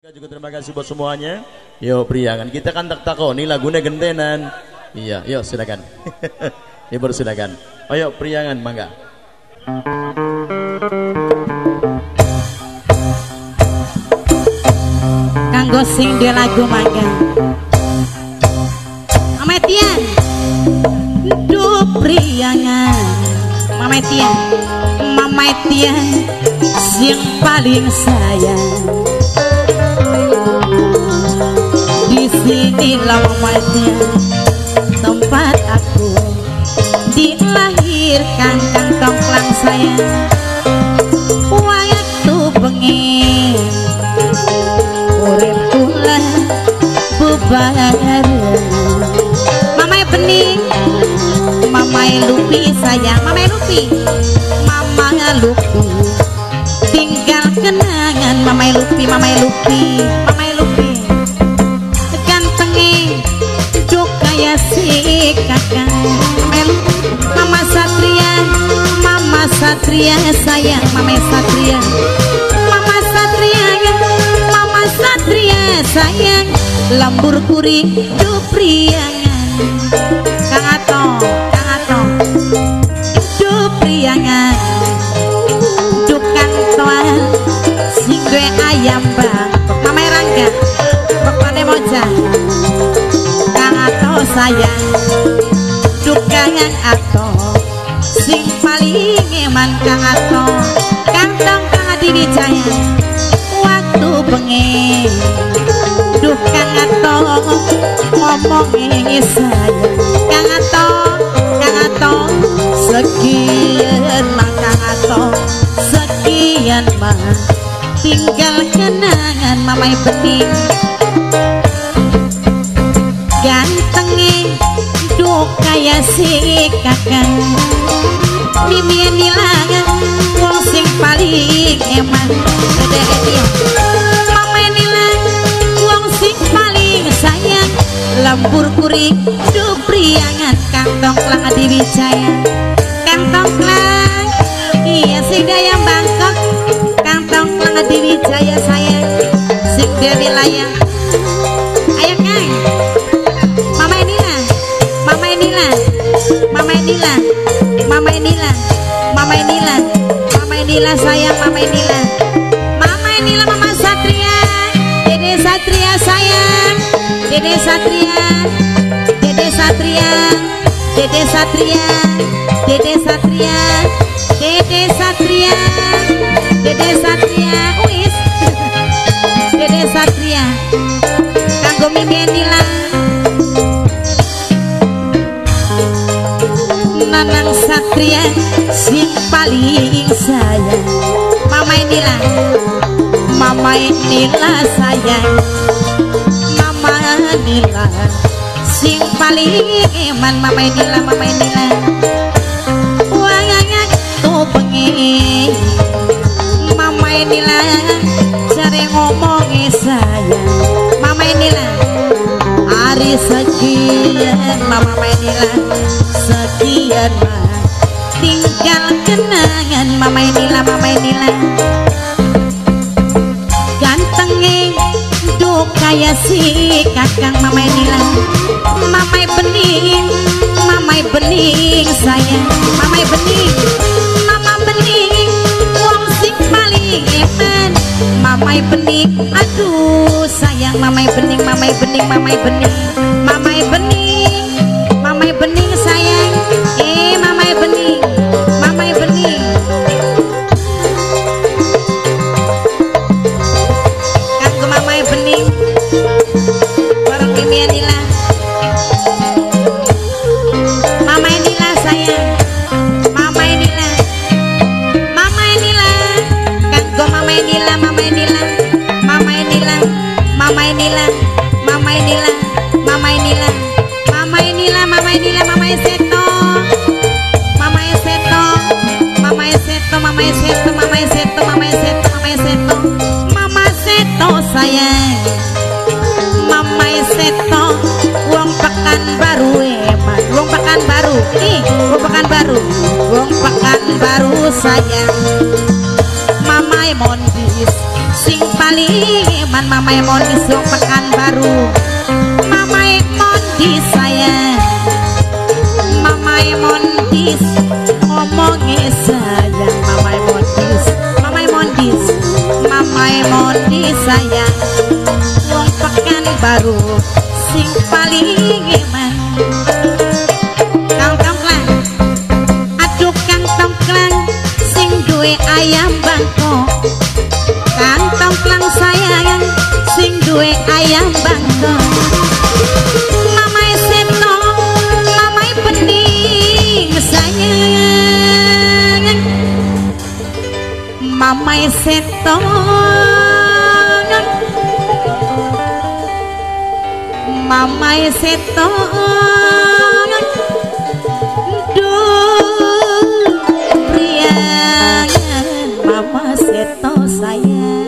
Juga terima kasih buat semuanya. Yo priangan kita kan tak takoni lagunya gentenan. Iya, yuk silakan. Ini baru silakan. Ayo priangan mangga. Kanggo sing di lagu mangga. Mametian. Du priangan. Mametian. Mametian sing paling sayang. Di sini lamanya tempat aku dilahirkan, kang tongklang saya waktu bengi urip kula bubar. Mamai bening, mamai lupi sayang, mamai lupi, mama lupi, tinggal kenangan mamai lupi, mamai lupi, mamai lupi. Si kakak Mama Satria, Mama Satria sayang, Mama Satria, Mama Satria, Mama Satria sayang, lambur kuring du priangan, Kang Ato, Kang Ato, du priangan, du kantoan, sing gue ayam bang, Mama Rangga, Rokane Moja. Sayang dukangan ato sing paling eman Kang Ato kantong Kang Adiwijaya waktu bengi dukang Ato ngomongin sayang Kang Ato sekian mah Kang Ato sekian mah tinggal kenangan mamai bening gantengnya duh kaya si kakak mimian nilangan wong sing paling eman dede dia mama nilang wong sing paling sayang lembur kuring duh priangan kang tongklang Adiwijaya kang tongklang iya sing dayang Bangkok kang tongklang Adiwijaya sayang sing dia wilayah ayo kang Mama Nila sayang, Mama Nila, Mama Satria, Dede Satria sayang, Dede Satria, Dede Satria, Dede Satria, Dede Satria, Dede Satria, Dede Satria, wis, Dede Satria, kanggo Mimi Nila. Nanang Satria sing paling sayang Mama Nila sayang Mama Nila sing paling eman Mama Nila wangangan tuh bengi Mama Nila cari ngomongin sayang Mama Nila hari sekian Mama Nila sekian mah tinggal kenangan Mama Nila gantengnya duh kaya si kakang Mama Nila Mama bening sayang Mama bening wong sing paling eman Mama bening aduh sayang Mama bening sayang Mama bening kanggo Mama bening bareng Mimi Nila Mama Nila sayang Mama Nila kanggo Mama Nila Mama Seto sayang Mama Seto wong Pekanbaru eman wong Pekanbaru sayang Mama Mondis sing Paliman mamai mondis wong Pekanbaru mamai mondis sayang mamai mondis ngomongi sayang mamai mondis mamai mondis mamai mondis sayang wong Pekanbaru sing paling iman kang tongklang aduh kang tongklang sing duwe ayam bangkok kang tongklang sayang sing duwe ayam bangkok mamai seto mamai pening sayang mamai seto mamai seto duh priang mama seto sayang